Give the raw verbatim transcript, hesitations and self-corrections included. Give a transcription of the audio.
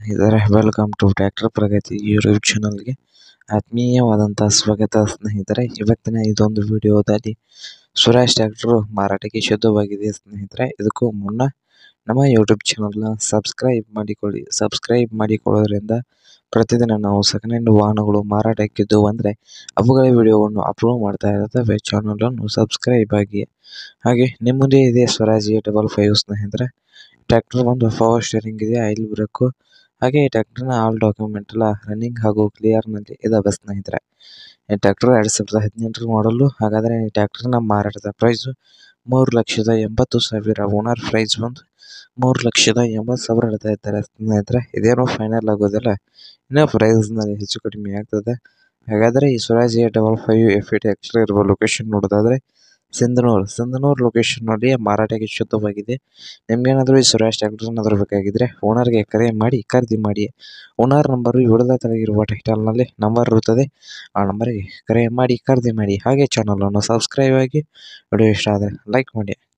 ಸ್ನೇಹಿತರೆ, welcome to tractor Pragati YouTube ಚಾನಲ್ಗೆ ಆತ್ಮೀಯವಾದಂಥ ಸ್ವಾಗತ. ಸ್ನೇಹಿತರೆ, ಇವತ್ತಿನ ಇದೊಂದು ವಿಡಿಯೋದಲ್ಲಿ ಸ್ವರಾಜ್ ಟ್ರ್ಯಾಕ್ಟರ್ ಮಾರಾಟಕ್ಕೆ ಶುದ್ಧವಾಗಿದೆ. ಸ್ನೇಹಿತರೆ, ಇದಕ್ಕೂ ಮುನ್ನ ನಮ್ಮ ಯೂಟ್ಯೂಬ್ ಚಾನಲ್ನ ಸಬ್ಸ್ಕ್ರೈಬ್ ಮಾಡಿಕೊಳ್ಳಿ. ಸಬ್ಸ್ಕ್ರೈಬ್ ಮಾಡಿಕೊಳ್ಳೋದ್ರಿಂದ ಪ್ರತಿದಿನ ನಾವು ಸೆಕೆಂಡ್ ಹ್ಯಾಂಡ್ ವಾಹನಗಳು ಮಾರಾಟಕ್ಕಿದ್ದು ಅಂದರೆ ಅವುಗಳ ವಿಡಿಯೋವನ್ನು ಅಪ್ಲೋಡ್ ಮಾಡ್ತಾ ಇರ್ತವೆ. ಚಾನಲನ್ನು ಸಬ್ಸ್ಕ್ರೈಬ್ ಆಗಿ. ಹಾಗೆ ನಿಮ್ಮ ಮುಂದೆ ಇದೆ ಸ್ವರಾಜ್ ಎ ಡಬಲ್ ಫೈವ್. ಸ್ನೇಹಿತರೆ, ಟ್ರ್ಯಾಕ್ಟರ್ ಒಂದು ಪವರ್ ಸ್ಟೇರಿಂಗ್ ಇದೆ, ಆಯಿಲ್ ಬ್ರೇಕು, ಹಾಗೆ ಈ ಟ್ರ್ಯಾಕ್ಟರ್ನ ಆಲ್ ಡಾಕ್ಯುಮೆಂಟ್ ಎಲ್ಲ ರನ್ನಿಂಗ್ ಹಾಗೂ ಕ್ಲಿಯರ್ನಲ್ಲಿ ಇದಾವೆ. ಸ್ನೇಹಿತರೆ, ಈ ಟ್ರ್ಯಾಕ್ಟರ್ ಎರಡು ಸಾವಿರದ ಹದಿನೆಂಟರ ಮಾಡಲು. ಹಾಗಾದರೆ ಈ ಟ್ರ್ಯಾಕ್ಟರ್ನ ಮಾರಾಟದ ಪ್ರೈಸು ಮೂರು ಲಕ್ಷದ ಎಂಬತ್ತು ಸಾವಿರ. ಓನರ್ ಪ್ರೈಸ್ ಬಂದು ಮೂರು ಲಕ್ಷದ ಎಂಬತ್ತು ಸಾವಿರ ಹೇಳ್ತಾ ಇದ್ದಾರೆ. ಸ್ನೇಹಿತರೆ, ಇದೇನೋ ಫೈನಲ್ ಆಗೋದಿಲ್ಲ, ಇನ್ನೂ ಪ್ರೈಸ್ನಲ್ಲಿ ಹೆಚ್ಚು ಕಡಿಮೆ ಆಗ್ತದೆ. ಹಾಗಾದರೆ ಈ Swaraj A double five F E T actually ಇರುವ ಲೊಕೇಶನ್ ನೋಡೋದಾದರೆ ಸಿಂಧನೂರು ಸಿಂಧನೂರು ಲೊಕೇಶನ್ನಲ್ಲಿ ಮಾರಾಟಕ್ಕೆ ಶುದ್ಧವಾಗಿದೆ. ನಿಮ್ಗೇನಾದರೂ ಈ ಸ್ವರಾಜ್ ಟ್ರ್ಯಾಕ್ಟರ್ ಏನಾದರೂ ಬೇಕಾಗಿದ್ದರೆ ಓನರ್ಗೆ ಕರೆ ಮಾಡಿ ಖರೀದಿ ಮಾಡಿ. ಓನರ್ ನಂಬರು ವಿಡಿಯೋದ ತೆಳಗಿರುವ ಟೈಟಲ್ನಲ್ಲಿ ನಂಬರ್ ಇರುತ್ತದೆ, ಆ ನಂಬರಿಗೆ ಕರೆ ಮಾಡಿ ಖರೀದಿ ಮಾಡಿ. ಹಾಗೆ ಚಾನಲನ್ನು ಸಬ್ಸ್ಕ್ರೈಬ್ ಆಗಿ. ವಿಡಿಯೋ ಇಷ್ಟ ಆದರೆ ಲೈಕ್ ಮಾಡಿ.